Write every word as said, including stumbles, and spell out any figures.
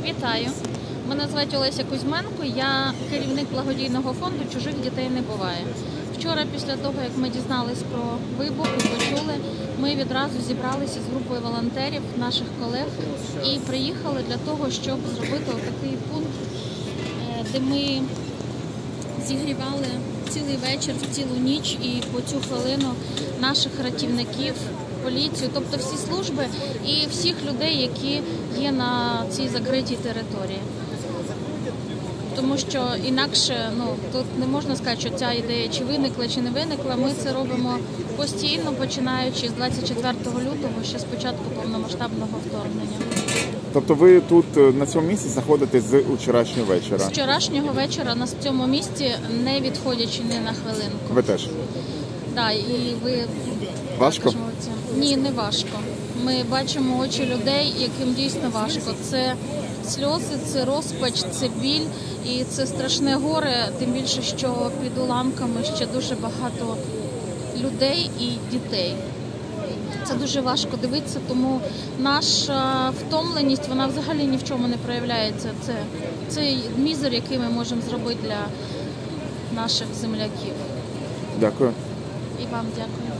Вітаю! Мене звати Олеся Кузьменко, я керівник благодійного фонду «Чужих дітей не буває». Вчора, після того, як ми дізнались про вибух і почули, ми відразу зібралися з групою волонтерів, наших колег, і приїхали для того, щоб зробити такий пункт, де ми зігрівали цілий вечір, цілу ніч і по цю хвилину наших рятівників, поліцію, тобто всі служби і всіх людей, які є на цій закритій території. Тому що інакше, ну, тут не можна сказати, що ця ідея чи виникла, чи не виникла. Ми це робимо постійно, починаючи з двадцять четвертого лютого, ще з початку повномасштабного вторгнення. Тобто ви тут на цьому місці знаходитесь з вчорашнього вечора? З вчорашнього вечора на цьому місці, не відходячи ні на хвилинку. Ви теж? Так, і ви... Важко? Ні, не важко. Ми бачимо очі людей, яким дійсно важко. Це сльози, це розпач, це біль і це страшне горе, тим більше, що під уламками ще дуже багато людей і дітей. Це дуже важко дивитися, тому наша втомленість, вона взагалі ні в чому не проявляється. Це цей мізер, який ми можемо зробити для наших земляків. Дякую. І вам дякую.